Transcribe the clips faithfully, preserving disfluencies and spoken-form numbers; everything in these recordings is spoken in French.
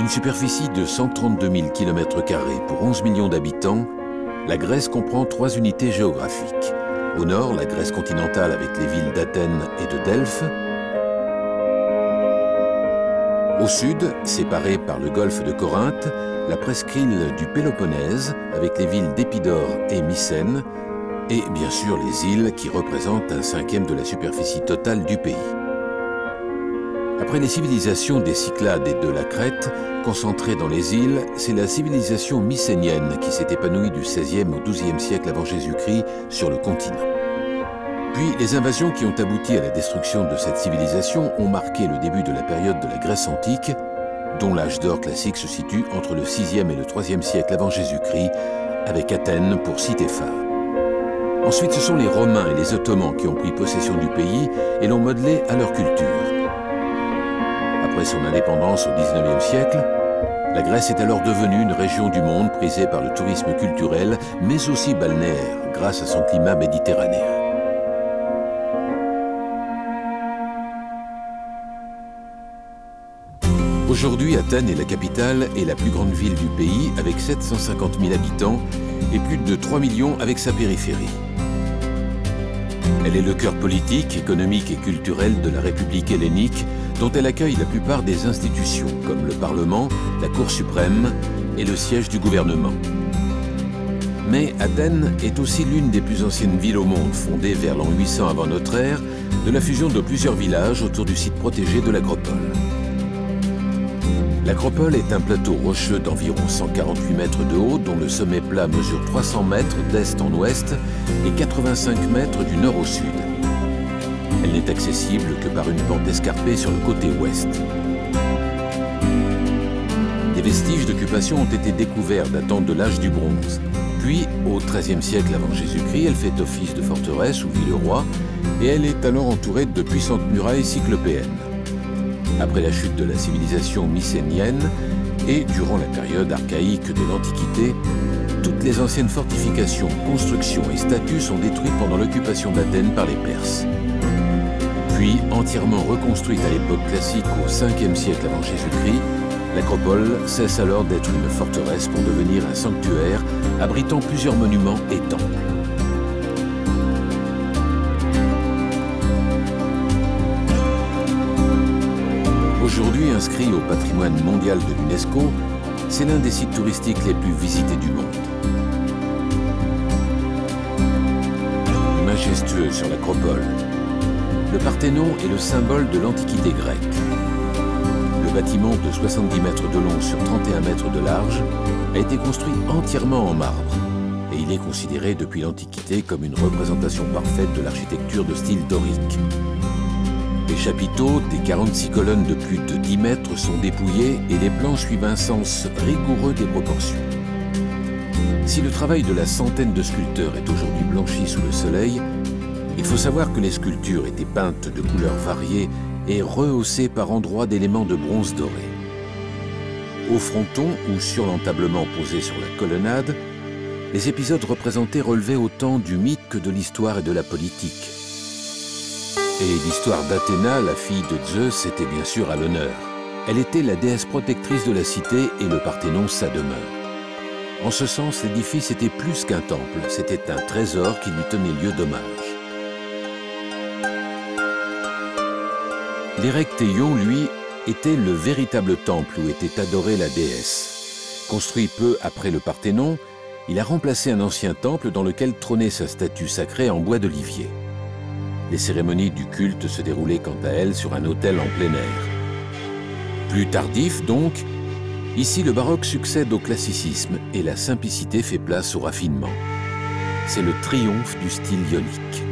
D'une superficie de cent trente-deux mille kilomètres carrés pour onze millions d'habitants, la Grèce comprend trois unités géographiques. Au nord, la Grèce continentale avec les villes d'Athènes et de Delphes. Au sud, séparée par le golfe de Corinthe, la presqu'île du Péloponnèse avec les villes d'Épidore et Mycène, et bien sûr les îles qui représentent un cinquième de la superficie totale du pays. Après les civilisations des Cyclades et de la Crète, concentrées dans les îles, c'est la civilisation mycénienne qui s'est épanouie du seizième au douzième siècle avant Jésus-Christ sur le continent. Puis les invasions qui ont abouti à la destruction de cette civilisation ont marqué le début de la période de la Grèce antique, dont l'âge d'or classique se situe entre le sixième et le troisième siècle avant Jésus-Christ, avec Athènes pour cité phare. Ensuite, ce sont les Romains et les Ottomans qui ont pris possession du pays et l'ont modelé à leur culture. Après son indépendance au dix-neuvième siècle, la Grèce est alors devenue une région du monde prisée par le tourisme culturel, mais aussi balnéaire, grâce à son climat méditerranéen. Aujourd'hui, Athènes est la capitale et la plus grande ville du pays, avec sept cent cinquante mille habitants et plus de trois millions avec sa périphérie. Elle est le cœur politique, économique et culturel de la République hellénique, dont elle accueille la plupart des institutions, comme le Parlement, la Cour suprême et le siège du gouvernement. Mais Athènes est aussi l'une des plus anciennes villes au monde, fondée vers l'an huit cents avant notre ère, de la fusion de plusieurs villages autour du site protégé de l'Acropole. L'Acropole est un plateau rocheux d'environ cent quarante-huit mètres de haut, dont le sommet plat mesure trois cents mètres d'est en ouest et quatre-vingt-cinq mètres du nord au sud. Elle n'est accessible que par une pente escarpée sur le côté ouest. Des vestiges d'occupation ont été découverts datant de l'âge du bronze. Puis, au treizième siècle avant Jésus-Christ, elle fait office de forteresse ou ville-roi et elle est alors entourée de puissantes murailles cyclopéennes. Après la chute de la civilisation mycénienne et durant la période archaïque de l'Antiquité, toutes les anciennes fortifications, constructions et statues sont détruites pendant l'occupation d'Athènes par les Perses. Puis, entièrement reconstruite à l'époque classique au cinquième siècle avant Jésus-Christ, l'Acropole cesse alors d'être une forteresse pour devenir un sanctuaire abritant plusieurs monuments et temples. Aujourd'hui inscrit au patrimoine mondial de l'UNESCO, c'est l'un des sites touristiques les plus visités du monde. Majestueux sur l'Acropole, le Parthénon est le symbole de l'Antiquité grecque. Le bâtiment de soixante-dix mètres de long sur trente et un mètres de large a été construit entièrement en marbre et il est considéré depuis l'Antiquité comme une représentation parfaite de l'architecture de style dorique. Les chapiteaux des quarante-six colonnes de plus de dix mètres sont dépouillés et les plans suivent un sens rigoureux des proportions. Si le travail de la centaine de sculpteurs est aujourd'hui blanchi sous le soleil, il faut savoir que les sculptures étaient peintes de couleurs variées et rehaussées par endroits d'éléments de bronze doré. Au fronton ou sur l'entablement posé sur la colonnade, les épisodes représentés relevaient autant du mythe que de l'histoire et de la politique. Et l'histoire d'Athéna, la fille de Zeus, était bien sûr à l'honneur. Elle était la déesse protectrice de la cité et le Parthénon sa demeure. En ce sens, l'édifice était plus qu'un temple, c'était un trésor qui lui tenait lieu d'hommage. L'Érechtheion, lui, était le véritable temple où était adorée la déesse. Construit peu après le Parthénon, il a remplacé un ancien temple dans lequel trônait sa statue sacrée en bois d'olivier. Les cérémonies du culte se déroulaient quant à elles sur un autel en plein air. Plus tardif donc, ici le baroque succède au classicisme et la simplicité fait place au raffinement. C'est le triomphe du style ionique.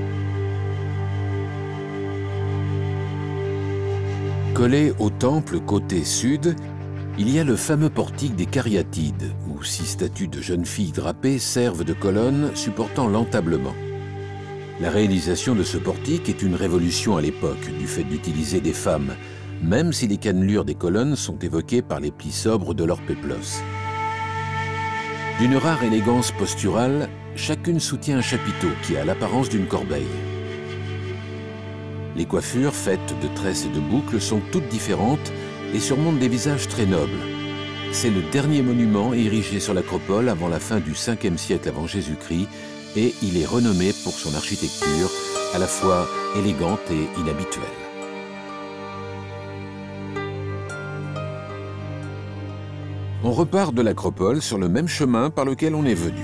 Collé au temple côté sud, il y a le fameux portique des Cariatides, où six statues de jeunes filles drapées servent de colonnes supportant l'entablement. La réalisation de ce portique est une révolution à l'époque, du fait d'utiliser des femmes, même si les cannelures des colonnes sont évoquées par les plis sobres de leur péplos. D'une rare élégance posturale, chacune soutient un chapiteau qui a l'apparence d'une corbeille. Les coiffures, faites de tresses et de boucles, sont toutes différentes et surmonte des visages très nobles. C'est le dernier monument érigé sur l'acropole avant la fin du cinquième siècle avant Jésus-Christ et il est renommé pour son architecture à la fois élégante et inhabituelle. On repart de l'acropole sur le même chemin par lequel on est venu.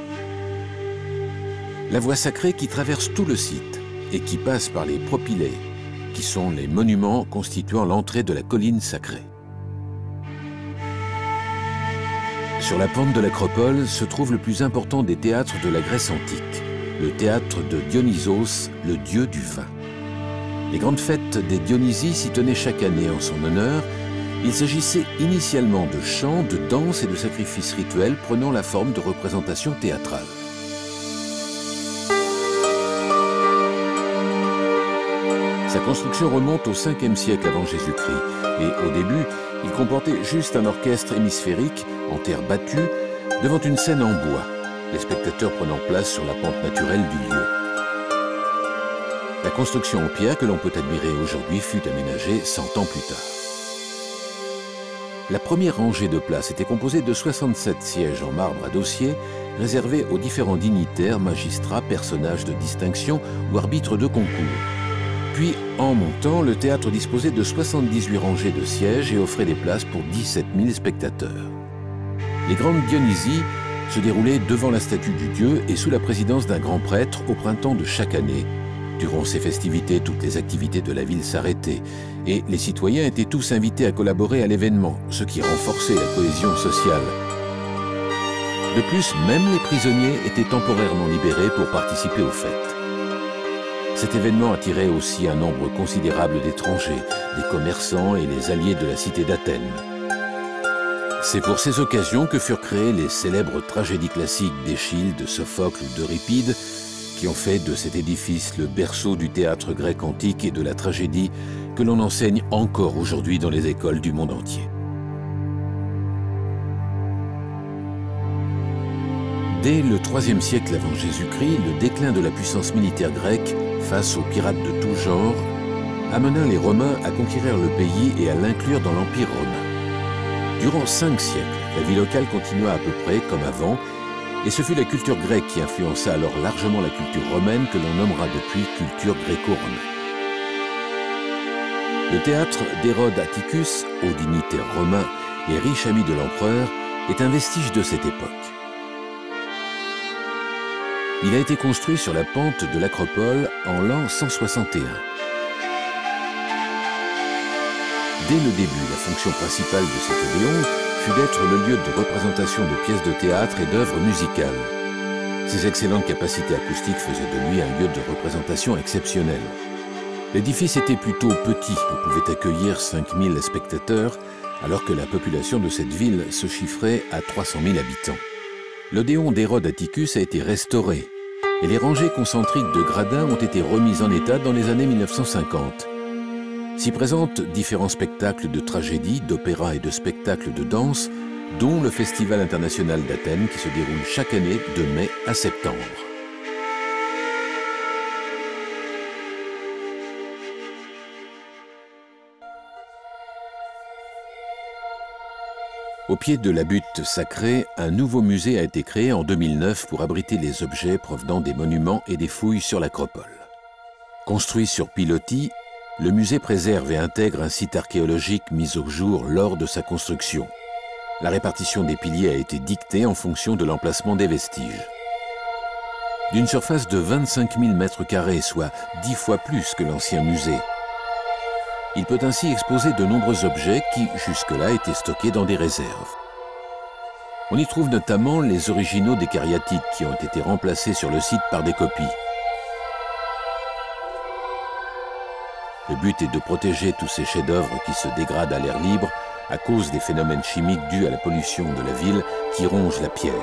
La voie sacrée qui traverse tout le site et qui passe par les propylées, qui sont les monuments constituant l'entrée de la colline sacrée. Sur la pente de l'acropole se trouve le plus important des théâtres de la Grèce antique, le théâtre de Dionysos, le dieu du vin. Les grandes fêtes des Dionysies s'y tenaient chaque année en son honneur. Il s'agissait initialement de chants, de danses et de sacrifices rituels prenant la forme de représentations théâtrales. Sa construction remonte au cinquième siècle avant Jésus-Christ et au début, il comportait juste un orchestre hémisphérique en terre battue devant une scène en bois, les spectateurs prenant place sur la pente naturelle du lieu. La construction en pierre que l'on peut admirer aujourd'hui fut aménagée cent ans plus tard. La première rangée de places était composée de soixante-sept sièges en marbre à dossier réservés aux différents dignitaires, magistrats, personnages de distinction ou arbitres de concours. Puis, en montant, le théâtre disposait de soixante-dix-huit rangées de sièges et offrait des places pour dix-sept mille spectateurs. Les grandes Dionysies se déroulaient devant la statue du dieu et sous la présidence d'un grand prêtre au printemps de chaque année. Durant ces festivités, toutes les activités de la ville s'arrêtaient et les citoyens étaient tous invités à collaborer à l'événement, ce qui renforçait la cohésion sociale. De plus, même les prisonniers étaient temporairement libérés pour participer aux fêtes. Cet événement attirait aussi un nombre considérable d'étrangers, des commerçants et les alliés de la cité d'Athènes. C'est pour ces occasions que furent créées les célèbres tragédies classiques d'Échille, de Sophocle ou d'Euripide, qui ont fait de cet édifice le berceau du théâtre grec antique et de la tragédie que l'on enseigne encore aujourd'hui dans les écoles du monde entier. Dès le troisième siècle avant Jésus-Christ, le déclin de la puissance militaire grecque face aux pirates de tout genre amena les Romains à conquérir le pays et à l'inclure dans l'Empire romain. Durant cinq siècles, la vie locale continua à peu près comme avant, et ce fut la culture grecque qui influença alors largement la culture romaine que l'on nommera depuis culture gréco-romaine. Le théâtre d'Hérode Atticus, haut dignitaire romain et riche ami de l'empereur, est un vestige de cette époque. Il a été construit sur la pente de l'acropole en l'an cent soixante et un. Dès le début, la fonction principale de cet Odéon fut d'être le lieu de représentation de pièces de théâtre et d'œuvres musicales. Ses excellentes capacités acoustiques faisaient de lui un lieu de représentation exceptionnel. L'édifice était plutôt petit et pouvait accueillir cinq mille spectateurs, alors que la population de cette ville se chiffrait à trois cent mille habitants. L'Odéon d'Hérode Atticus a été restauré et les rangées concentriques de gradins ont été remises en état dans les années mille neuf cent cinquante. S'y présentent différents spectacles de tragédie, d'opéra et de spectacles de danse, dont le Festival international d'Athènes qui se déroule chaque année de mai à septembre. Au pied de la butte sacrée, un nouveau musée a été créé en deux mille neuf pour abriter les objets provenant des monuments et des fouilles sur l'acropole. Construit sur pilotis, le musée préserve et intègre un site archéologique mis au jour lors de sa construction. La répartition des piliers a été dictée en fonction de l'emplacement des vestiges. D'une surface de vingt-cinq mille mètres carrés, soit dix fois plus que l'ancien musée, il peut ainsi exposer de nombreux objets qui, jusque-là, étaient stockés dans des réserves. On y trouve notamment les originaux des cariatides qui ont été remplacés sur le site par des copies. Le but est de protéger tous ces chefs-d'œuvre qui se dégradent à l'air libre à cause des phénomènes chimiques dus à la pollution de la ville qui ronge la pierre.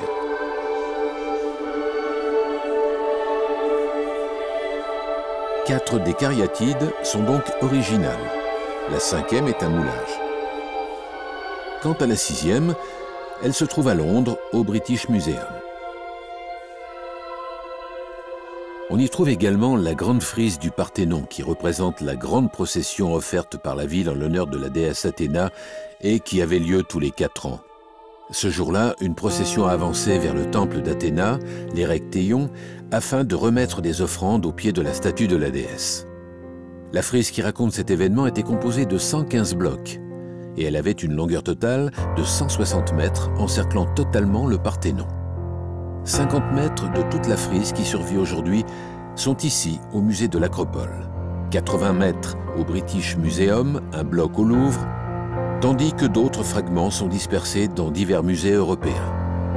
Quatre des cariatides sont donc originales. La cinquième est un moulage. Quant à la sixième, elle se trouve à Londres, au British Museum. On y trouve également la grande frise du Parthénon, qui représente la grande procession offerte par la ville en l'honneur de la déesse Athéna et qui avait lieu tous les quatre ans. Ce jour-là, une procession avançait vers le temple d'Athéna, l'Érectéion, afin de remettre des offrandes au pied de la statue de la déesse. La frise qui raconte cet événement était composée de cent quinze blocs et elle avait une longueur totale de cent soixante mètres encerclant totalement le Parthénon. cinquante mètres de toute la frise qui survit aujourd'hui sont ici au musée de l'Acropole, quatre-vingts mètres au British Museum, un bloc au Louvre, tandis que d'autres fragments sont dispersés dans divers musées européens.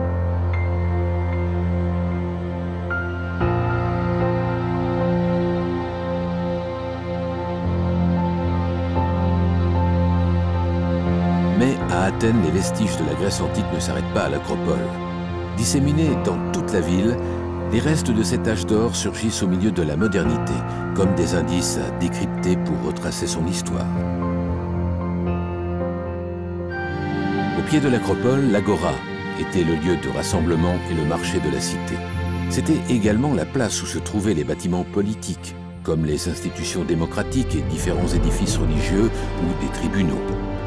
Mais à Athènes, les vestiges de la Grèce antique ne s'arrêtent pas à l'Acropole. Disséminés dans toute la ville, les restes de cet âge d'or surgissent au milieu de la modernité, comme des indices à décrypter pour retracer son histoire. Au pied de l'Acropole, l'Agora était le lieu de rassemblement et le marché de la cité. C'était également la place où se trouvaient les bâtiments politiques, comme les institutions démocratiques et différents édifices religieux ou des tribunaux.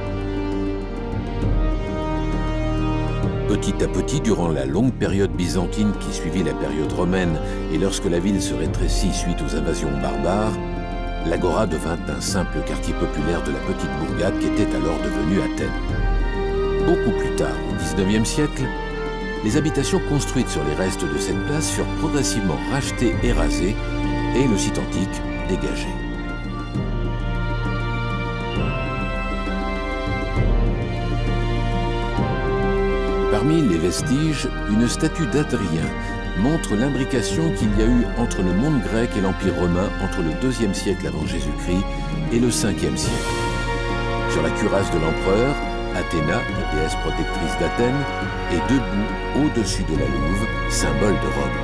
Petit à petit, durant la longue période byzantine qui suivit la période romaine et lorsque la ville se rétrécit suite aux invasions barbares, l'Agora devint un simple quartier populaire de la petite bourgade qui était alors devenue Athènes. Beaucoup plus tard, au dix-neuvième siècle, les habitations construites sur les restes de cette place furent progressivement rachetées et rasées et le site antique dégagé. Parmi les vestiges, une statue d'Adrien montre l'imbrication qu'il y a eu entre le monde grec et l'Empire romain entre le deuxième siècle avant Jésus-Christ et le cinquième siècle. Sur la cuirasse de l'empereur, Athéna, la déesse protectrice d'Athènes, est debout au-dessus de la louve, symbole de Rome.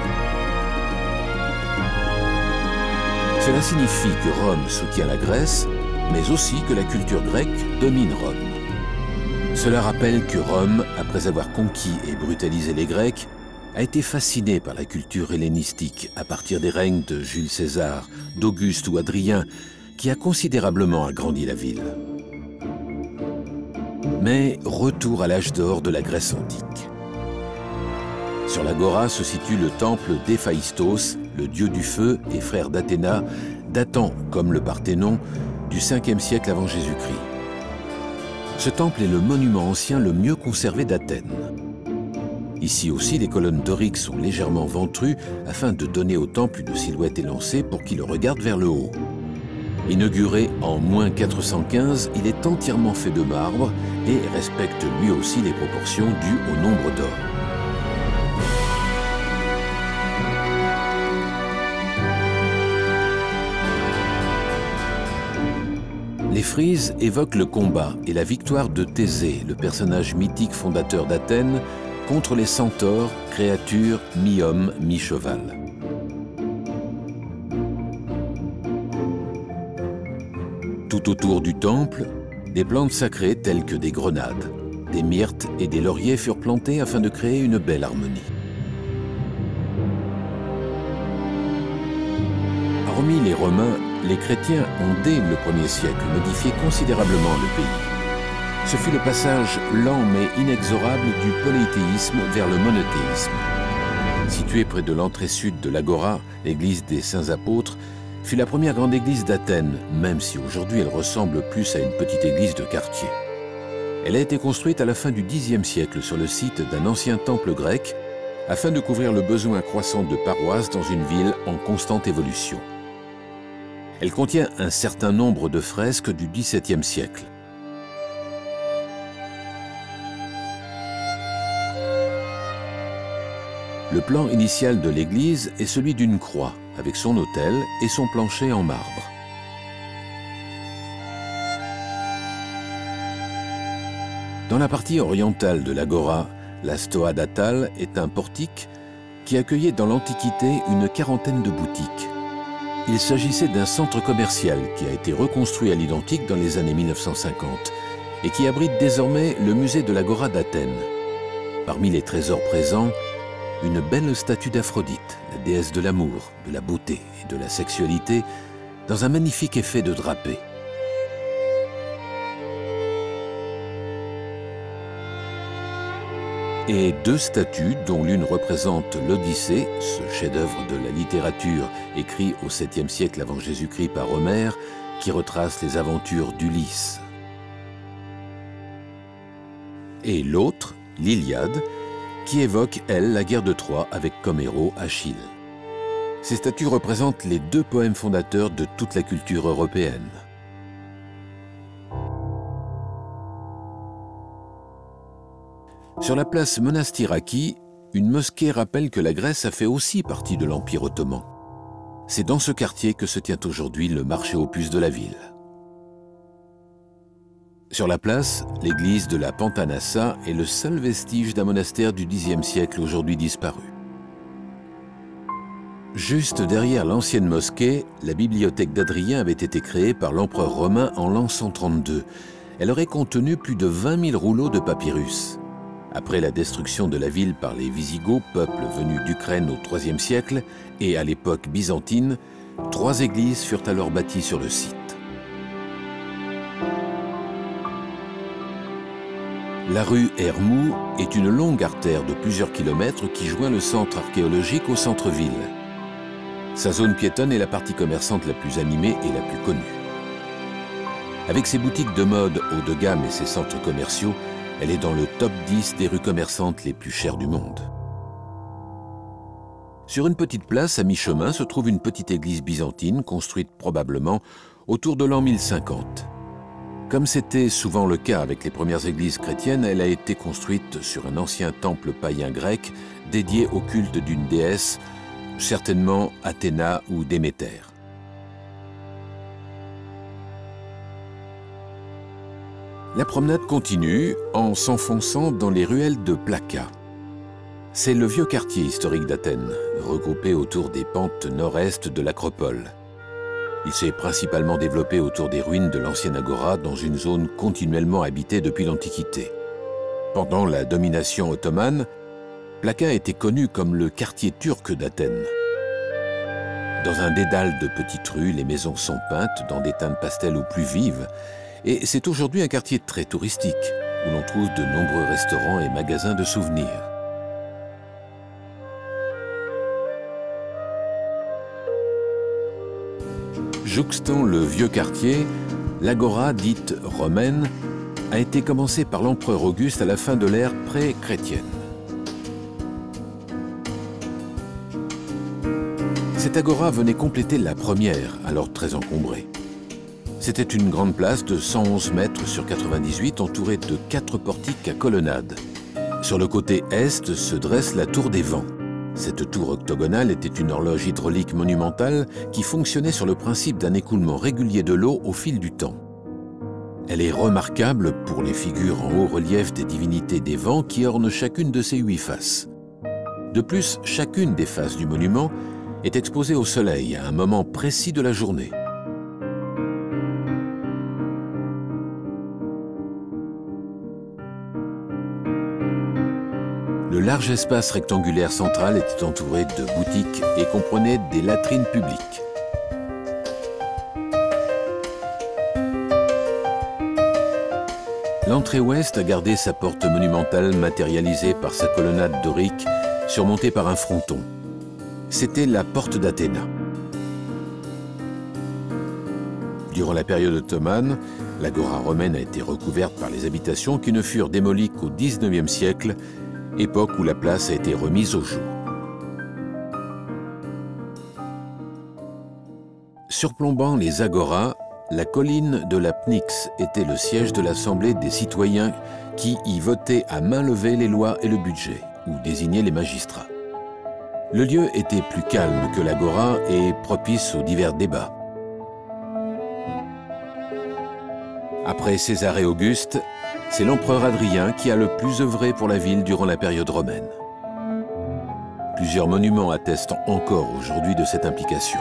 Cela signifie que Rome soutient la Grèce, mais aussi que la culture grecque domine Rome. Cela rappelle que Rome, après avoir conquis et brutalisé les Grecs, a été fascinée par la culture hellénistique à partir des règnes de Jules César, d'Auguste ou Adrien, qui a considérablement agrandi la ville. Mais retour à l'âge d'or de la Grèce antique. Sur l'Agora se situe le temple d'Héphaïstos, le dieu du feu et frère d'Athéna, datant, comme le Parthénon, du cinquième siècle avant Jésus-Christ. Ce temple est le monument ancien le mieux conservé d'Athènes. Ici aussi, les colonnes doriques sont légèrement ventrues afin de donner au temple une silhouette élancée pour qu'il regarde vers le haut. Inauguré en moins quatre cent quinze, il est entièrement fait de marbre et respecte lui aussi les proportions dues au nombre d'or. Les frises évoquent le combat et la victoire de Thésée, le personnage mythique fondateur d'Athènes, contre les centaures, créatures mi-homme, mi-cheval. Tout autour du temple, des plantes sacrées telles que des grenades, des myrtes et des lauriers furent plantés afin de créer une belle harmonie. Hormis les Romains, les chrétiens ont dès le premier siècle modifié considérablement le pays. Ce fut le passage lent mais inexorable du polythéisme vers le monothéisme. Située près de l'entrée sud de l'Agora, l'église des Saints Apôtres fut la première grande église d'Athènes, même si aujourd'hui elle ressemble plus à une petite église de quartier. Elle a été construite à la fin du dixième siècle sur le site d'un ancien temple grec afin de couvrir le besoin croissant de paroisses dans une ville en constante évolution. Elle contient un certain nombre de fresques du dix-septième siècle. Le plan initial de l'église est celui d'une croix, avec son autel et son plancher en marbre. Dans la partie orientale de l'Agora, la Stoa d'Attale est un portique qui accueillait dans l'Antiquité une quarantaine de boutiques. Il s'agissait d'un centre commercial qui a été reconstruit à l'identique dans les années mille neuf cent cinquante et qui abrite désormais le musée de l'Agora d'Athènes. Parmi les trésors présents, une belle statue d'Aphrodite, la déesse de l'amour, de la beauté et de la sexualité, dans un magnifique effet de drapé. Et deux statues, dont l'une représente l'Odyssée, ce chef-d'œuvre de la littérature écrit au septième siècle avant Jésus-Christ par Homère, qui retrace les aventures d'Ulysse. Et l'autre, l'Iliade, qui évoque, elle, la guerre de Troie avec comme héros Achille. Ces statues représentent les deux poèmes fondateurs de toute la culture européenne. Sur la place Monastiraki, une mosquée rappelle que la Grèce a fait aussi partie de l'Empire ottoman. C'est dans ce quartier que se tient aujourd'hui le marché aux puces de la ville. Sur la place, l'église de la Pantanassa est le seul vestige d'un monastère du dixième siècle aujourd'hui disparu. Juste derrière l'ancienne mosquée, la bibliothèque d'Adrien avait été créée par l'empereur romain en l'an cent trente-deux. Elle aurait contenu plus de vingt mille rouleaux de papyrus. Après la destruction de la ville par les Visigoths, peuple venu d'Ukraine au troisième siècle, et à l'époque byzantine, trois églises furent alors bâties sur le site. La rue Hermou est une longue artère de plusieurs kilomètres qui joint le centre archéologique au centre-ville. Sa zone piétonne est la partie commerçante la plus animée et la plus connue. Avec ses boutiques de mode haut de gamme et ses centres commerciaux, elle est dans le top dix des rues commerçantes les plus chères du monde. Sur une petite place à mi-chemin se trouve une petite église byzantine construite probablement autour de l'an mille cinquante. Comme c'était souvent le cas avec les premières églises chrétiennes, elle a été construite sur un ancien temple païen grec dédié au culte d'une déesse, certainement Athéna ou Déméter. La promenade continue en s'enfonçant dans les ruelles de Plaka. C'est le vieux quartier historique d'Athènes, regroupé autour des pentes nord-est de l'Acropole. Il s'est principalement développé autour des ruines de l'ancienne agora dans une zone continuellement habitée depuis l'Antiquité. Pendant la domination ottomane, Plaka était connu comme le quartier turc d'Athènes. Dans un dédale de petites rues, les maisons sont peintes dans des teintes pastel ou plus vives, et c'est aujourd'hui un quartier très touristique, où l'on trouve de nombreux restaurants et magasins de souvenirs. Jouxtant le vieux quartier, l'agora dite romaine a été commencée par l'empereur Auguste à la fin de l'ère pré-chrétienne. Cette agora venait compléter la première, alors très encombrée. C'était une grande place de cent onze mètres sur quatre-vingt-dix-huit entourée de quatre portiques à colonnades. Sur le côté est se dresse la tour des vents. Cette tour octogonale était une horloge hydraulique monumentale qui fonctionnait sur le principe d'un écoulement régulier de l'eau au fil du temps. Elle est remarquable pour les figures en haut relief des divinités des vents qui ornent chacune de ses huit faces. De plus, chacune des faces du monument est exposée au soleil à un moment précis de la journée. Le large espace rectangulaire central était entouré de boutiques et comprenait des latrines publiques. L'entrée ouest a gardé sa porte monumentale matérialisée par sa colonnade dorique surmontée par un fronton. C'était la porte d'Athéna. Durant la période ottomane, l'agora romaine a été recouverte par les habitations qui ne furent démolies qu'au dix-neuvième siècle, époque où la place a été remise au jour. Surplombant les agoras, la colline de la Pnyx était le siège de l'Assemblée des citoyens qui y votaient à main levée les lois et le budget, ou désignaient les magistrats. Le lieu était plus calme que l'agora et propice aux divers débats. Après César et Auguste, c'est l'empereur Adrien qui a le plus œuvré pour la ville durant la période romaine. Plusieurs monuments attestent encore aujourd'hui de cette implication.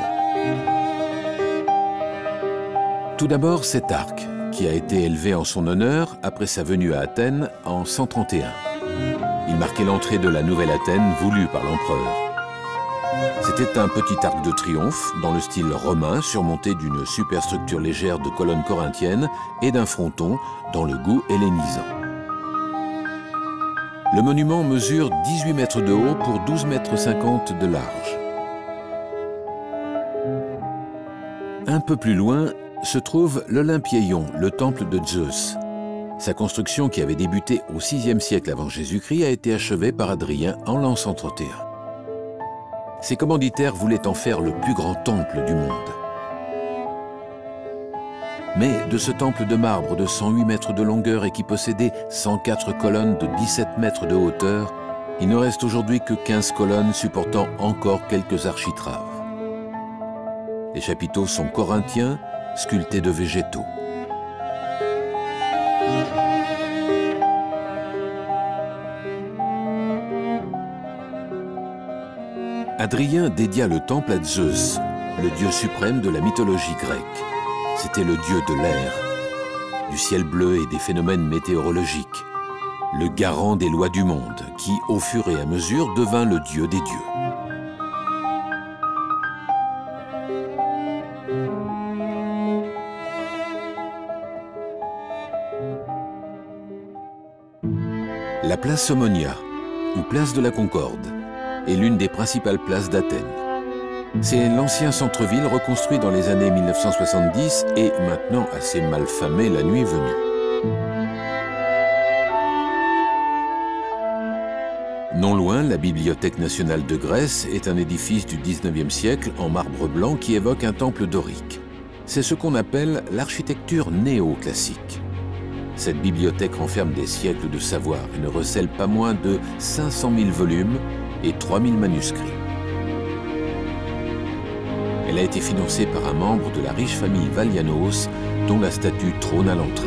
Tout d'abord, cet arc, qui a été élevé en son honneur après sa venue à Athènes en cent trente et un. Il marquait l'entrée de la nouvelle Athènes voulue par l'empereur. C'était un petit arc de triomphe dans le style romain surmonté d'une superstructure légère de colonnes corinthiennes et d'un fronton dans le goût hellénisant. Le monument mesure dix-huit mètres de haut pour douze mètres cinquante de large. Un peu plus loin se trouve l'Olympieion, le temple de Zeus. Sa construction, qui avait débuté au sixième siècle avant Jésus-Christ, a été achevée par Hadrien en l'an cent trente et un. Ses commanditaires voulaient en faire le plus grand temple du monde. Mais de ce temple de marbre de cent huit mètres de longueur et qui possédait cent quatre colonnes de dix-sept mètres de hauteur, il ne reste aujourd'hui que quinze colonnes supportant encore quelques architraves. Les chapiteaux sont corinthiens, sculptés de végétaux. Hadrien dédia le temple à Zeus, le dieu suprême de la mythologie grecque. C'était le dieu de l'air, du ciel bleu et des phénomènes météorologiques, le garant des lois du monde, qui, au fur et à mesure, devint le dieu des dieux. La place Omonia, ou place de la Concorde, est l'une des principales places d'Athènes. C'est l'ancien centre-ville reconstruit dans les années mille neuf cent soixante-dix et maintenant assez mal famé la nuit venue. Non loin, la Bibliothèque nationale de Grèce est un édifice du dix-neuvième siècle en marbre blanc qui évoque un temple dorique. C'est ce qu'on appelle l'architecture néoclassique. Cette bibliothèque renferme des siècles de savoir et ne recèle pas moins de cinq cent mille volumes et trois mille manuscrits. Elle a été financée par un membre de la riche famille Valianos, dont la statue trône à l'entrée.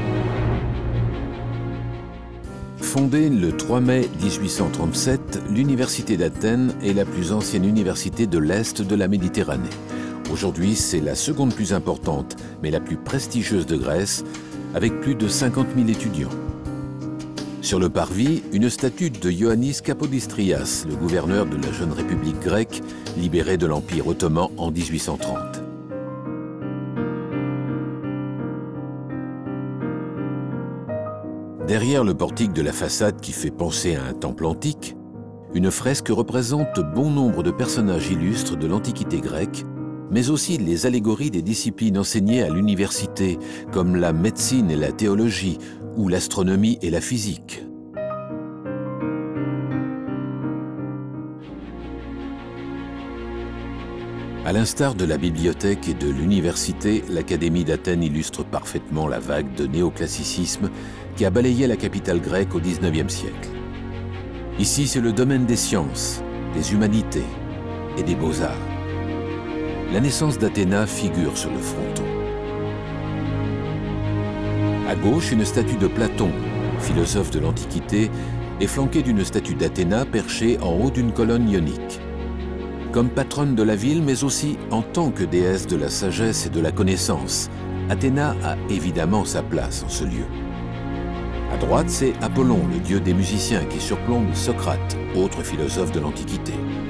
Fondée le trois mai mille huit cent trente-sept, l'Université d'Athènes est la plus ancienne université de l'Est de la Méditerranée. Aujourd'hui, c'est la seconde plus importante, mais la plus prestigieuse de Grèce, avec plus de cinquante mille étudiants. Sur le parvis, une statue de Ioannis Kapodistrias, le gouverneur de la jeune République grecque, libérée de l'Empire ottoman en mille huit cent trente. Derrière le portique de la façade qui fait penser à un temple antique, une fresque représente bon nombre de personnages illustres de l'Antiquité grecque, mais aussi les allégories des disciplines enseignées à l'université, comme la médecine et la théologie, ou l'astronomie et la physique. À l'instar de la bibliothèque et de l'université, l'Académie d'Athènes illustre parfaitement la vague de néoclassicisme qui a balayé la capitale grecque au dix-neuvième siècle. Ici, c'est le domaine des sciences, des humanités et des beaux-arts. La naissance d'Athéna figure sur le fronton. À gauche, une statue de Platon, philosophe de l'Antiquité, est flanquée d'une statue d'Athéna perchée en haut d'une colonne ionique. Comme patronne de la ville, mais aussi en tant que déesse de la sagesse et de la connaissance, Athéna a évidemment sa place en ce lieu. À droite, c'est Apollon, le dieu des musiciens, qui surplombe Socrate, autre philosophe de l'Antiquité.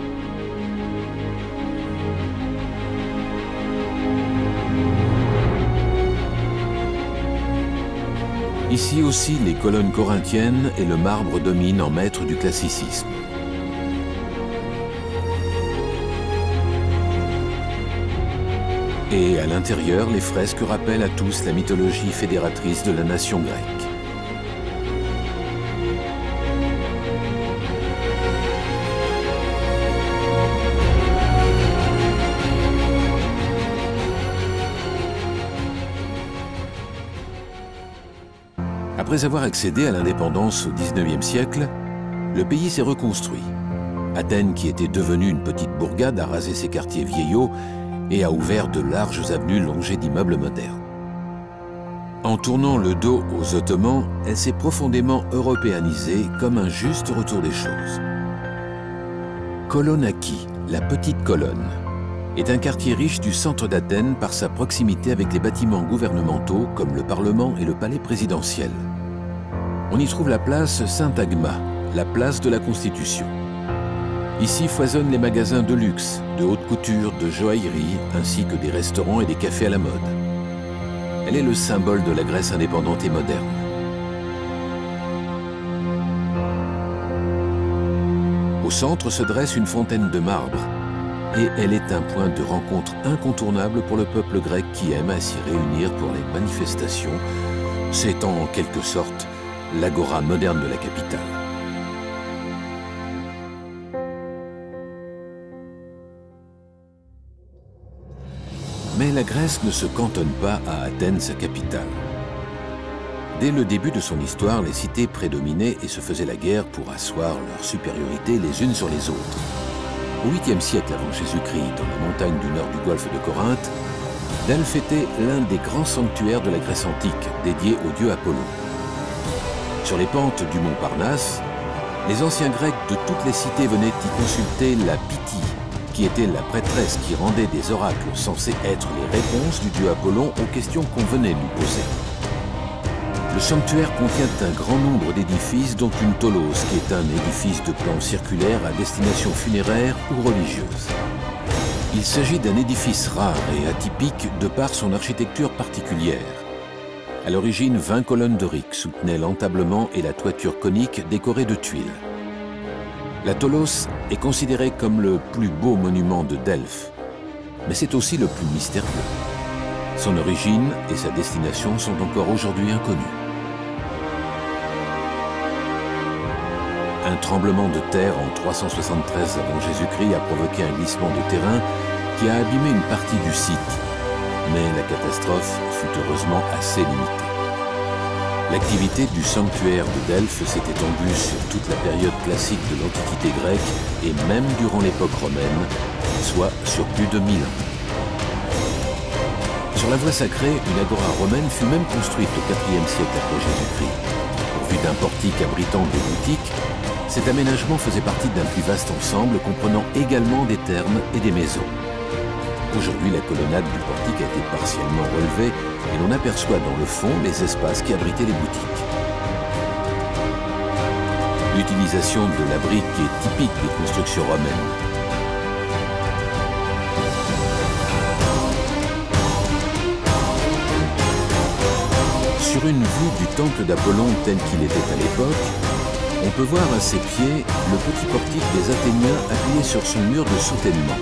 Ici aussi, les colonnes corinthiennes et le marbre dominent en maître du classicisme. Et à l'intérieur, les fresques rappellent à tous la mythologie fédératrice de la nation grecque. Après avoir accédé à l'indépendance au dix-neuvième siècle, le pays s'est reconstruit. Athènes, qui était devenue une petite bourgade, a rasé ses quartiers vieillots et a ouvert de larges avenues longées d'immeubles modernes. En tournant le dos aux Ottomans, elle s'est profondément européanisée comme un juste retour des choses. Kolonaki, la petite colonne, est un quartier riche du centre d'Athènes par sa proximité avec les bâtiments gouvernementaux comme le Parlement et le palais présidentiel. On y trouve la place Syntagma, la place de la Constitution. Ici foisonnent les magasins de luxe, de haute couture, de joaillerie, ainsi que des restaurants et des cafés à la mode. Elle est le symbole de la Grèce indépendante et moderne. Au centre se dresse une fontaine de marbre, et elle est un point de rencontre incontournable pour le peuple grec qui aime à s'y réunir pour les manifestations. C'est en quelque sorte l'agora moderne de la capitale. Mais la Grèce ne se cantonne pas à Athènes, sa capitale. Dès le début de son histoire, les cités prédominaient et se faisaient la guerre pour asseoir leur supériorité les unes sur les autres. Au huitième siècle avant Jésus-Christ, dans la montagne du nord du golfe de Corinthe, Delphes était l'un des grands sanctuaires de la Grèce antique, dédié au dieu Apollon. Sur les pentes du mont Parnasse, les anciens Grecs de toutes les cités venaient y consulter la Pythie, qui était la prêtresse qui rendait des oracles censés être les réponses du dieu Apollon aux questions qu'on venait lui poser. Le sanctuaire contient un grand nombre d'édifices, dont une tolos, qui est un édifice de plan circulaire à destination funéraire ou religieuse. Il s'agit d'un édifice rare et atypique de par son architecture particulière. À l'origine, vingt colonnes doriques soutenaient l'entablement et la toiture conique décorée de tuiles. La tolos est considérée comme le plus beau monument de Delphes, mais c'est aussi le plus mystérieux. Son origine et sa destination sont encore aujourd'hui inconnues. Un tremblement de terre en trois cent soixante-treize avant Jésus-Christ a provoqué un glissement de terrain qui a abîmé une partie du site, mais la catastrophe fut heureusement assez limitée. L'activité du sanctuaire de Delphes s'est étendue sur toute la période classique de l'Antiquité grecque et même durant l'époque romaine, soit sur plus de mille ans. Sur la voie sacrée, une agora romaine fut même construite au quatrième siècle après Jésus-Christ. Pourvu d'un portique abritant des boutiques, cet aménagement faisait partie d'un plus vaste ensemble comprenant également des thermes et des maisons. Aujourd'hui, la colonnade du portique a été partiellement relevée et l'on aperçoit dans le fond les espaces qui abritaient les boutiques. L'utilisation de la brique est typique des constructions romaines. Sur une vue du temple d'Apollon tel qu'il était à l'époque, on peut voir à ses pieds le petit portique des Athéniens appuyé sur son mur de soutènement.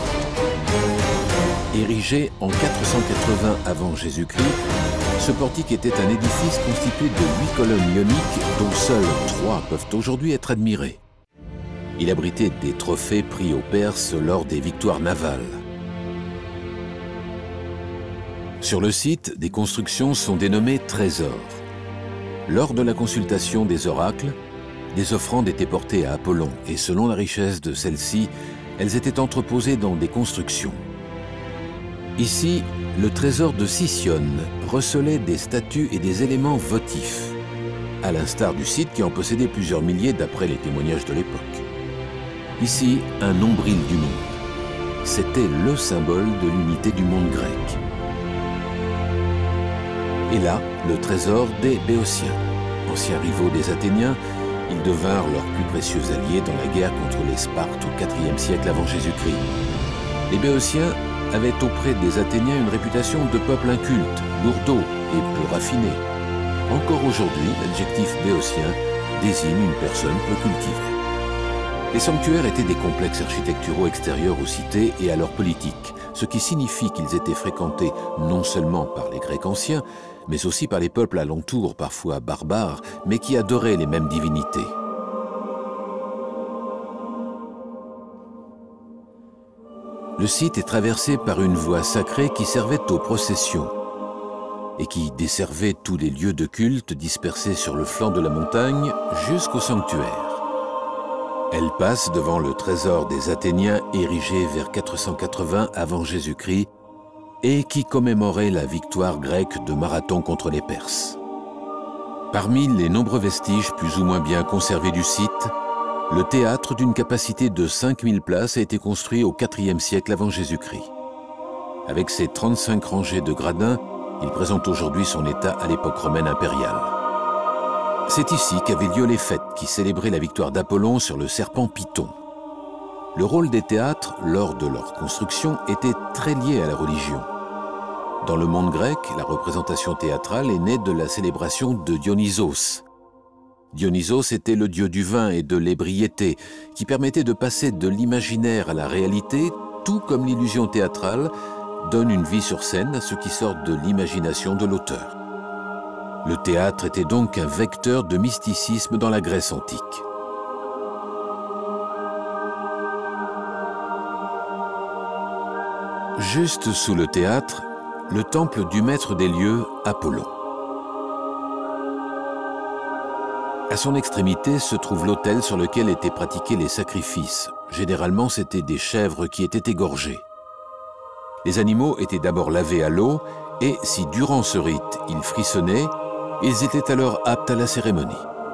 Érigé en quatre cent quatre-vingts avant Jésus-Christ, ce portique était un édifice constitué de huit colonnes ioniques dont seules trois peuvent aujourd'hui être admirées. Il abritait des trophées pris aux Perses lors des victoires navales. Sur le site, des constructions sont dénommées trésors. Lors de la consultation des oracles, des offrandes étaient portées à Apollon et selon la richesse de celles-ci, elles étaient entreposées dans des constructions. Ici, le trésor de Sicyone recelait des statues et des éléments votifs, à l'instar du site qui en possédait plusieurs milliers d'après les témoignages de l'époque. Ici, un nombril du monde. C'était le symbole de l'unité du monde grec. Et là, le trésor des Béotiens. Anciens rivaux des Athéniens, ils devinrent leurs plus précieux alliés dans la guerre contre les Spartes au quatrième siècle avant Jésus-Christ. Les Béotiens avaient auprès des Athéniens une réputation de peuple inculte, lourdeau et peu raffiné. Encore aujourd'hui, l'adjectif béotien désigne une personne peu cultivée. Les sanctuaires étaient des complexes architecturaux extérieurs aux cités et à leur politique, ce qui signifie qu'ils étaient fréquentés non seulement par les Grecs anciens, mais aussi par les peuples alentours, parfois barbares, mais qui adoraient les mêmes divinités. Le site est traversé par une voie sacrée qui servait aux processions et qui desservait tous les lieux de culte dispersés sur le flanc de la montagne jusqu'au sanctuaire. Elle passe devant le trésor des Athéniens érigé vers quatre cent quatre-vingts avant Jésus-Christ et qui commémorait la victoire grecque de Marathon contre les Perses. Parmi les nombreux vestiges plus ou moins bien conservés du site, le théâtre d'une capacité de cinq mille places a été construit au quatrième siècle avant Jésus-Christ. Avec ses trente-cinq rangées de gradins, il présente aujourd'hui son état à l'époque romaine impériale. C'est ici qu'avaient lieu les fêtes qui célébraient la victoire d'Apollon sur le serpent Python. Le rôle des théâtres, lors de leur construction, était très lié à la religion. Dans le monde grec, la représentation théâtrale est née de la célébration de Dionysos. Dionysos était le dieu du vin et de l'ébriété, qui permettait de passer de l'imaginaire à la réalité, tout comme l'illusion théâtrale donne une vie sur scène à ce qui sort de l'imagination de l'auteur. Le théâtre était donc un vecteur de mysticisme dans la Grèce antique. Juste sous le théâtre, le temple du maître des lieux, Apollon. À son extrémité se trouve l'autel sur lequel étaient pratiqués les sacrifices. Généralement, c'étaient des chèvres qui étaient égorgées. Les animaux étaient d'abord lavés à l'eau et, si durant ce rite, ils frissonnaient, ils étaient alors aptes à la cérémonie.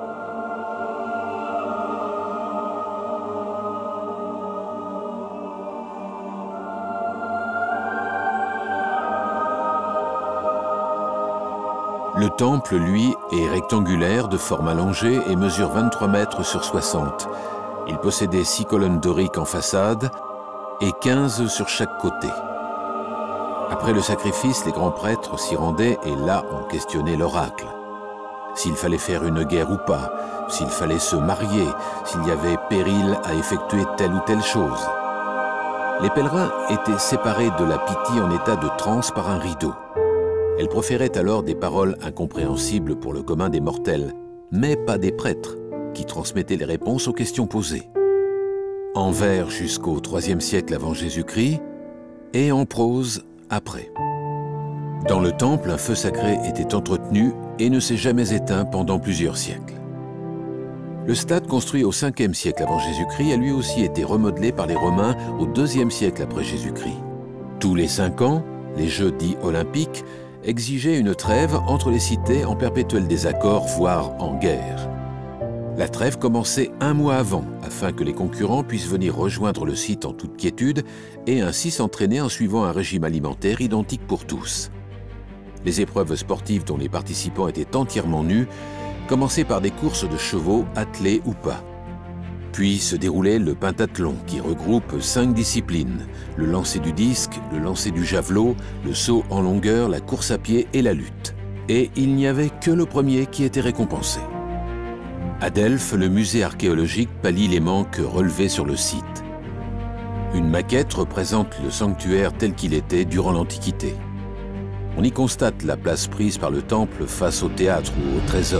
Le temple, lui, est rectangulaire de forme allongée et mesure vingt-trois mètres sur soixante. Il possédait six colonnes doriques en façade et quinze sur chaque côté. Après le sacrifice, les grands prêtres s'y rendaient et là on questionnait l'oracle. S'il fallait faire une guerre ou pas, s'il fallait se marier, s'il y avait péril à effectuer telle ou telle chose. Les pèlerins étaient séparés de la Pythie en état de transe par un rideau. Elle proférait alors des paroles incompréhensibles pour le commun des mortels, mais pas des prêtres, qui transmettaient les réponses aux questions posées. En vers jusqu'au troisième siècle avant Jésus-Christ, et en prose après. Dans le temple, un feu sacré était entretenu et ne s'est jamais éteint pendant plusieurs siècles. Le stade, construit au cinquième siècle avant Jésus-Christ, a lui aussi été remodelé par les Romains au deuxième siècle après Jésus-Christ. Tous les cinq ans, les Jeux dits olympiques exigeaient une trêve entre les cités en perpétuel désaccord, voire en guerre. La trêve commençait un mois avant, afin que les concurrents puissent venir rejoindre le site en toute quiétude et ainsi s'entraîner en suivant un régime alimentaire identique pour tous. Les épreuves sportives dont les participants étaient entièrement nus commençaient par des courses de chevaux, attelés ou pas. Puis se déroulait le pentathlon qui regroupe cinq disciplines, le lancer du disque, le lancer du javelot, le saut en longueur, la course à pied et la lutte. Et il n'y avait que le premier qui était récompensé. À Delphes, le musée archéologique pallie les manques relevés sur le site. Une maquette représente le sanctuaire tel qu'il était durant l'Antiquité. On y constate la place prise par le temple face au théâtre ou au trésor.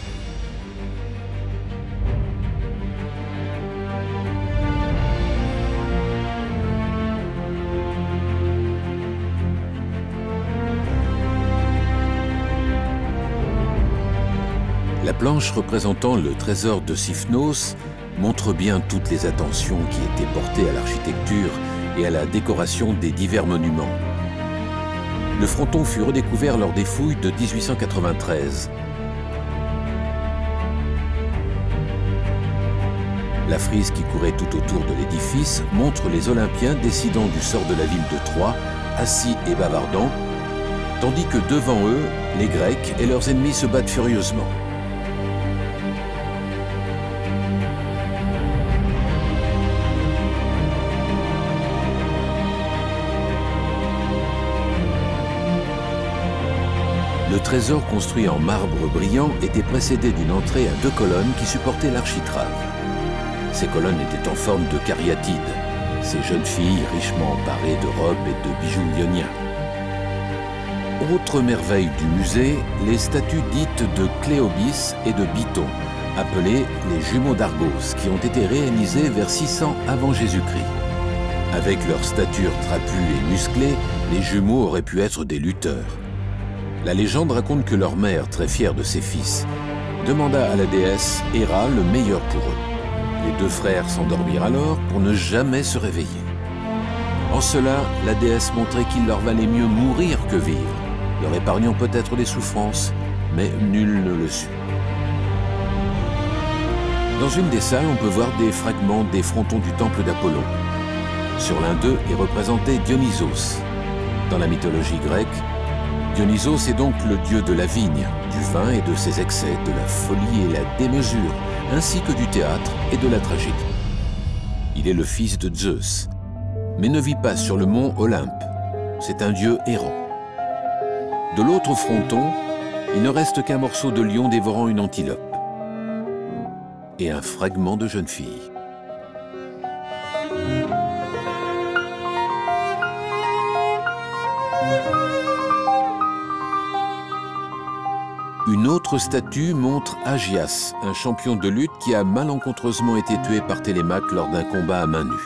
La planche représentant le trésor de Siphnos montre bien toutes les attentions qui étaient portées à l'architecture et à la décoration des divers monuments. Le fronton fut redécouvert lors des fouilles de mille huit cent quatre-vingt-treize. La frise qui courait tout autour de l'édifice montre les Olympiens décidant du sort de la ville de Troie, assis et bavardant, tandis que devant eux, les Grecs et leurs ennemis se battent furieusement. Le trésor construit en marbre brillant était précédé d'une entrée à deux colonnes qui supportaient l'architrave. Ces colonnes étaient en forme de cariatides, ces jeunes filles richement emparées de robes et de bijoux ioniens. Autre merveille du musée, les statues dites de Cléobis et de Biton, appelées les jumeaux d'Argos, qui ont été réalisées vers six cents avant Jésus-Christ. Avec leur stature trapue et musclée, les jumeaux auraient pu être des lutteurs. La légende raconte que leur mère, très fière de ses fils, demanda à la déesse Héra le meilleur pour eux. Les deux frères s'endormirent alors pour ne jamais se réveiller. En cela, la déesse montrait qu'il leur valait mieux mourir que vivre, leur épargnant peut-être des souffrances, mais nul ne le sut. Dans une des salles, on peut voir des fragments des frontons du temple d'Apollon. Sur l'un d'eux est représenté Dionysos. Dans la mythologie grecque, Dionysos est donc le dieu de la vigne, du vin et de ses excès, de la folie et la démesure, ainsi que du théâtre et de la tragédie. Il est le fils de Zeus, mais ne vit pas sur le mont Olympe. C'est un dieu errant. De l'autre fronton, il ne reste qu'un morceau de lion dévorant une antilope et un fragment de jeune fille. Une autre statue montre Agias, un champion de lutte qui a malencontreusement été tué par Télémaque lors d'un combat à main nue.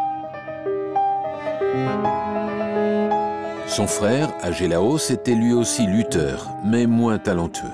Son frère, Agélaos, était lui aussi lutteur, mais moins talentueux.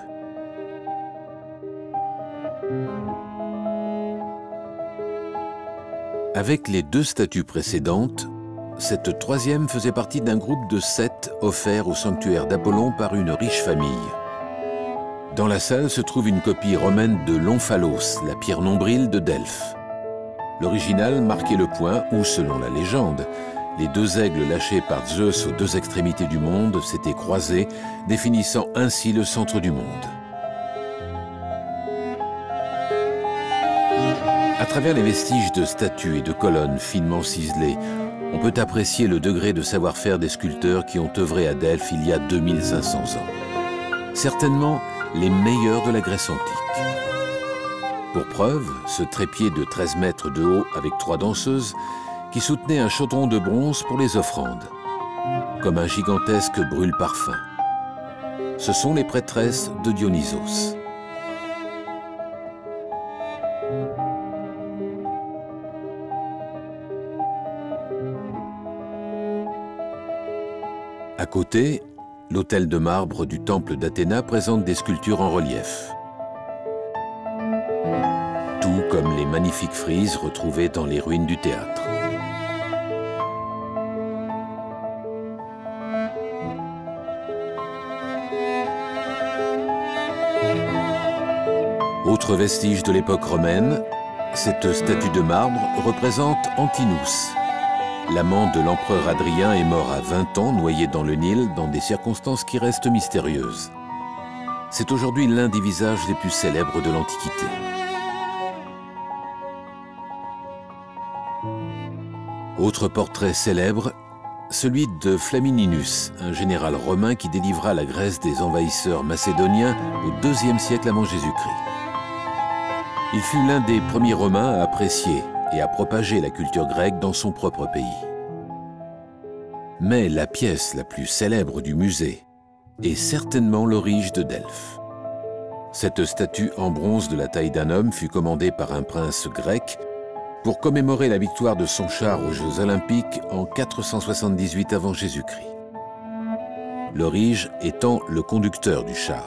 Avec les deux statues précédentes, cette troisième faisait partie d'un groupe de sept offerts au sanctuaire d'Apollon par une riche famille. Dans la salle se trouve une copie romaine de l'Omphalos, la pierre nombril de Delphes. L'original marquait le point où, selon la légende, les deux aigles lâchés par Zeus aux deux extrémités du monde s'étaient croisés, définissant ainsi le centre du monde. À travers les vestiges de statues et de colonnes finement ciselées, on peut apprécier le degré de savoir-faire des sculpteurs qui ont œuvré à Delphes il y a deux mille cinq cents ans. Certainement les meilleurs de la Grèce antique. Pour preuve, ce trépied de treize mètres de haut avec trois danseuses qui soutenait un chaudron de bronze pour les offrandes, comme un gigantesque brûle-parfum. Ce sont les prêtresses de Dionysos. À côté, l'autel de marbre du temple d'Athéna présente des sculptures en relief, tout comme les magnifiques frises retrouvées dans les ruines du théâtre. Autre vestige de l'époque romaine, cette statue de marbre représente Antinous. L'amant de l'empereur Adrien est mort à vingt ans, noyé dans le Nil, dans des circonstances qui restent mystérieuses. C'est aujourd'hui l'un des visages les plus célèbres de l'Antiquité. Autre portrait célèbre, celui de Flamininus, un général romain qui délivra la Grèce des envahisseurs macédoniens au deuxième siècle avant Jésus-Christ. Il fut l'un des premiers Romains à apprécier et à propager la culture grecque dans son propre pays. Mais la pièce la plus célèbre du musée est certainement l'Orige de Delphes. Cette statue en bronze de la taille d'un homme fut commandée par un prince grec pour commémorer la victoire de son char aux Jeux olympiques en quatre cent soixante-dix-huit avant Jésus-Christ. L'Orige étant le conducteur du char.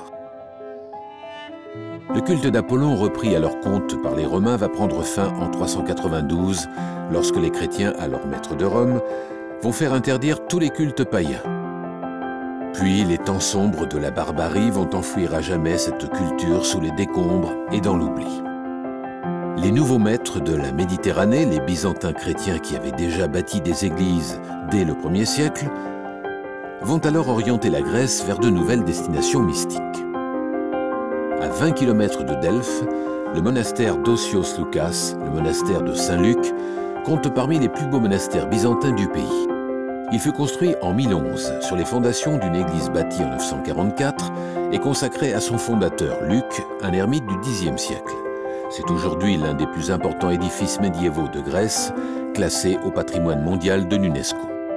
Le culte d'Apollon, repris à leur compte par les Romains, va prendre fin en trois cent quatre-vingt-douze, lorsque les chrétiens, alors maîtres de Rome, vont faire interdire tous les cultes païens. Puis les temps sombres de la barbarie vont enfouir à jamais cette culture sous les décombres et dans l'oubli. Les nouveaux maîtres de la Méditerranée, les Byzantins chrétiens qui avaient déjà bâti des églises dès le premier siècle, vont alors orienter la Grèce vers de nouvelles destinations mystiques. À vingt kilomètres de Delphes, le monastère d'Osios Loukas, le monastère de Saint-Luc, compte parmi les plus beaux monastères byzantins du pays. Il fut construit en mille onze sur les fondations d'une église bâtie en neuf cent quarante-quatre et consacrée à son fondateur, Luc, un ermite du dixième siècle. C'est aujourd'hui l'un des plus importants édifices médiévaux de Grèce, classé au patrimoine mondial de l'UNESCO.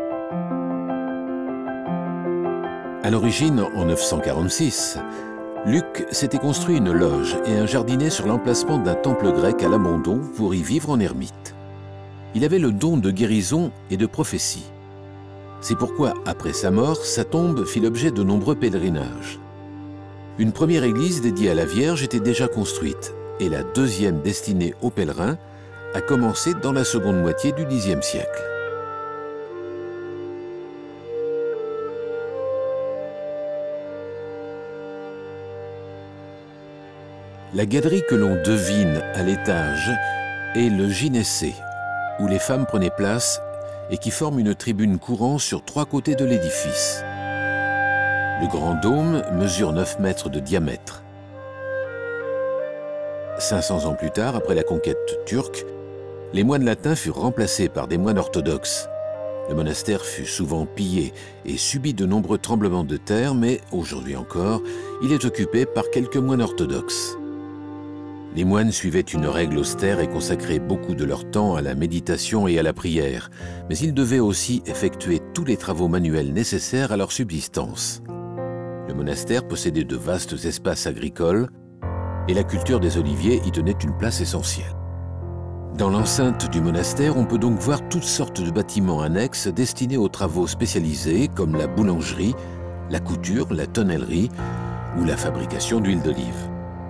À l'origine, en neuf cent quarante-six, Luc s'était construit une loge et un jardinet sur l'emplacement d'un temple grec à l'abandon pour y vivre en ermite. Il avait le don de guérison et de prophétie. C'est pourquoi, après sa mort, sa tombe fit l'objet de nombreux pèlerinages. Une première église dédiée à la Vierge était déjà construite, et la deuxième destinée aux pèlerins a commencé dans la seconde moitié du dixième siècle. La galerie que l'on devine à l'étage est le gynécée, où les femmes prenaient place et qui forme une tribune courante sur trois côtés de l'édifice. Le grand dôme mesure neuf mètres de diamètre. cinq cents ans plus tard, après la conquête turque, les moines latins furent remplacés par des moines orthodoxes. Le monastère fut souvent pillé et subit de nombreux tremblements de terre, mais aujourd'hui encore, il est occupé par quelques moines orthodoxes. Les moines suivaient une règle austère et consacraient beaucoup de leur temps à la méditation et à la prière, mais ils devaient aussi effectuer tous les travaux manuels nécessaires à leur subsistance. Le monastère possédait de vastes espaces agricoles et la culture des oliviers y tenait une place essentielle. Dans l'enceinte du monastère, on peut donc voir toutes sortes de bâtiments annexes destinés aux travaux spécialisés comme la boulangerie, la couture, la tonnellerie ou la fabrication d'huile d'olive.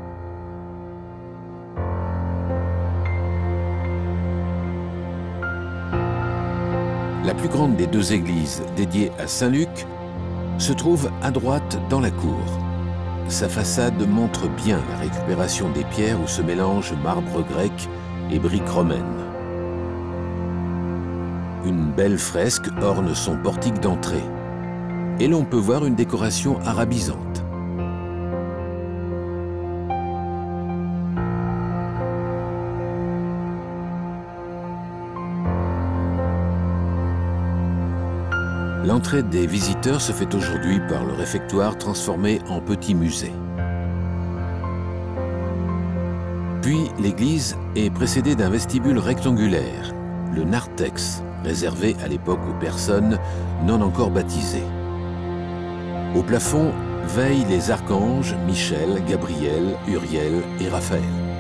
La plus grande des deux églises dédiées à Saint-Luc se trouve à droite dans la cour. Sa façade montre bien la récupération des pierres où se mélangent marbre grec et briques romaines. Une belle fresque orne son portique d'entrée et l'on peut voir une décoration arabisante. L'entrée des visiteurs se fait aujourd'hui par le réfectoire transformé en petit musée. Puis l'église est précédée d'un vestibule rectangulaire, le narthex, réservé à l'époque aux personnes non encore baptisées. Au plafond veillent les archanges Michel, Gabriel, Uriel et Raphaël.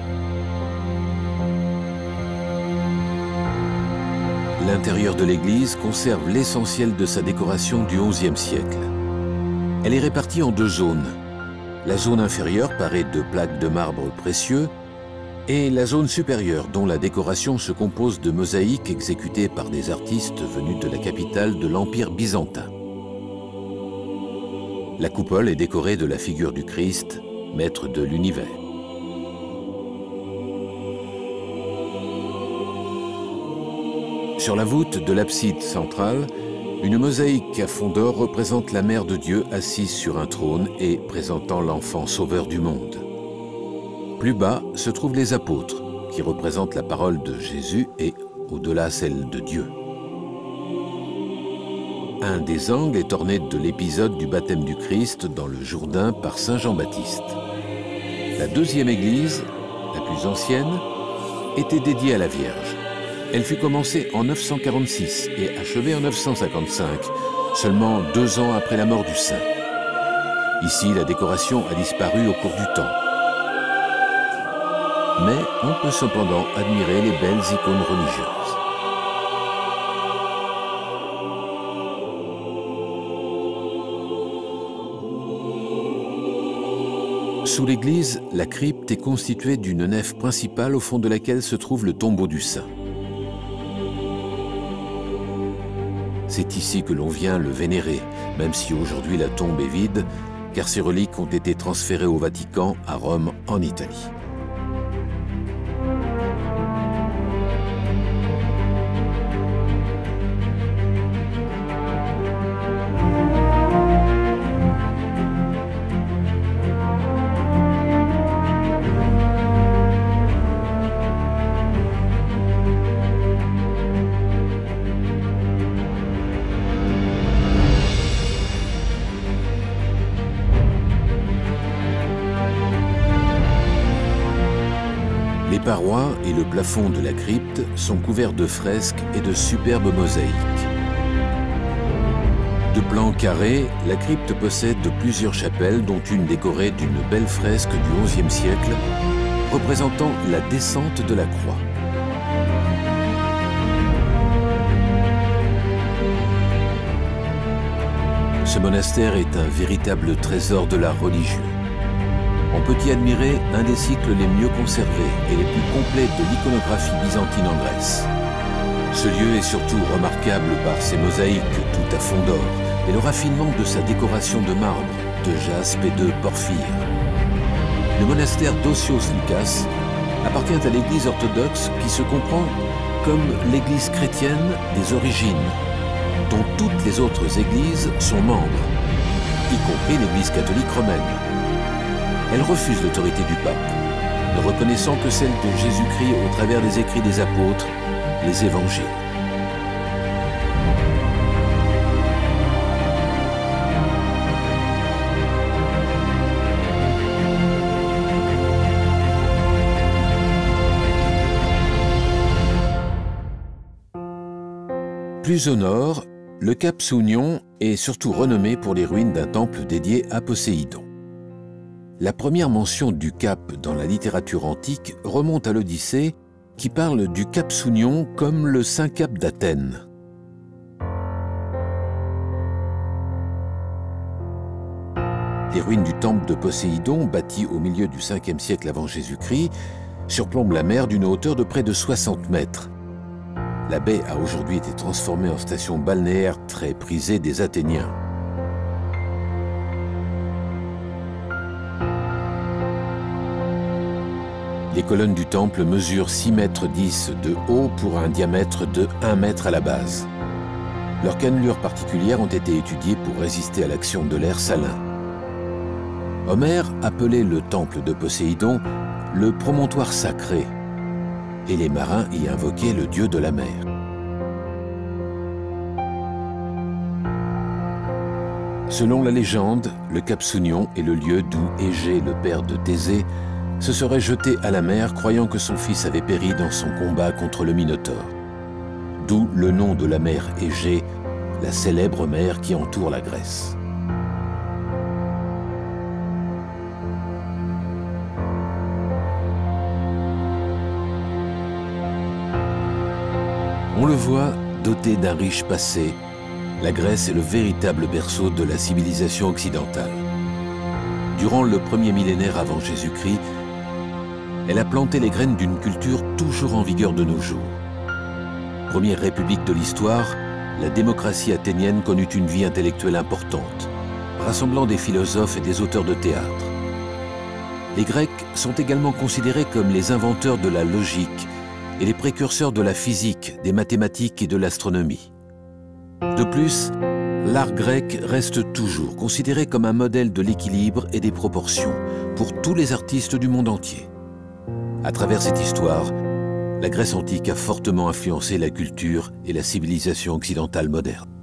L'intérieur de l'église conserve l'essentiel de sa décoration du onzième siècle. Elle est répartie en deux zones. La zone inférieure parée de plaques de marbre précieux et la zone supérieure dont la décoration se compose de mosaïques exécutées par des artistes venus de la capitale de l'Empire byzantin. La coupole est décorée de la figure du Christ, maître de l'univers. Sur la voûte de l'abside centrale, une mosaïque à fond d'or représente la Mère de Dieu assise sur un trône et présentant l'enfant sauveur du monde. Plus bas se trouvent les apôtres, qui représentent la parole de Jésus et, au-delà, celle de Dieu. Un des angles est orné de l'épisode du baptême du Christ dans le Jourdain par saint Jean-Baptiste. La deuxième église, la plus ancienne, était dédiée à la Vierge. Elle fut commencée en neuf cent quarante-six et achevée en neuf cent cinquante-cinq, seulement deux ans après la mort du saint. Ici, la décoration a disparu au cours du temps. Mais on peut cependant admirer les belles icônes religieuses. Sous l'église, la crypte est constituée d'une nef principale au fond de laquelle se trouve le tombeau du saint. C'est ici que l'on vient le vénérer, même si aujourd'hui la tombe est vide, car ses reliques ont été transférées au Vatican, à Rome, en Italie. Les parois et le plafond de la crypte sont couverts de fresques et de superbes mosaïques. De plan carré, la crypte possède plusieurs chapelles, dont une décorée d'une belle fresque du onzième siècle, représentant la descente de la croix. Ce monastère est un véritable trésor de l'art religieux. On peut y admirer un des cycles les mieux conservés et les plus complets de l'iconographie byzantine en Grèce. Ce lieu est surtout remarquable par ses mosaïques tout à fond d'or et le raffinement de sa décoration de marbre, de jaspe et de porphyre. Le monastère d'Osios Loukas appartient à l'église orthodoxe qui se comprend comme l'église chrétienne des origines, dont toutes les autres églises sont membres. y compris l'Église catholique romaine. Elle refuse l'autorité du pape, ne reconnaissant que celle de Jésus-Christ au travers des écrits des apôtres, les évangiles. Plus au nord, le cap Sounion est surtout renommé pour les ruines d'un temple dédié à Poséidon. La première mention du cap dans la littérature antique remonte à l'Odyssée, qui parle du cap Sounion comme le Saint Cap d'Athènes. Les ruines du temple de Poséidon, bâti au milieu du cinquième siècle avant Jésus-Christ, surplombent la mer d'une hauteur de près de soixante mètres. La baie a aujourd'hui été transformée en station balnéaire très prisée des Athéniens. Les colonnes du temple mesurent six mètres dix de haut pour un diamètre de un mètre à la base. Leurs cannelures particulières ont été étudiées pour résister à l'action de l'air salin. Homère appelait le temple de Poséidon le promontoire sacré, et les marins y invoquaient le dieu de la mer. Selon la légende, le cap Sounion est le lieu d'où Égée, le père de Thésée, se serait jeté à la mer croyant que son fils avait péri dans son combat contre le Minotaure. D'où le nom de la mer Égée, la célèbre mer qui entoure la Grèce. On le voit, doté d'un riche passé, la Grèce est le véritable berceau de la civilisation occidentale. Durant le premier millénaire avant Jésus-Christ, elle a planté les graines d'une culture toujours en vigueur de nos jours. Première république de l'histoire, la démocratie athénienne connut une vie intellectuelle importante, rassemblant des philosophes et des auteurs de théâtre. Les Grecs sont également considérés comme les inventeurs de la logique et les précurseurs de la physique, des mathématiques et de l'astronomie. De plus, l'art grec reste toujours considéré comme un modèle de l'équilibre et des proportions pour tous les artistes du monde entier. À travers cette histoire, la Grèce antique a fortement influencé la culture et la civilisation occidentale moderne.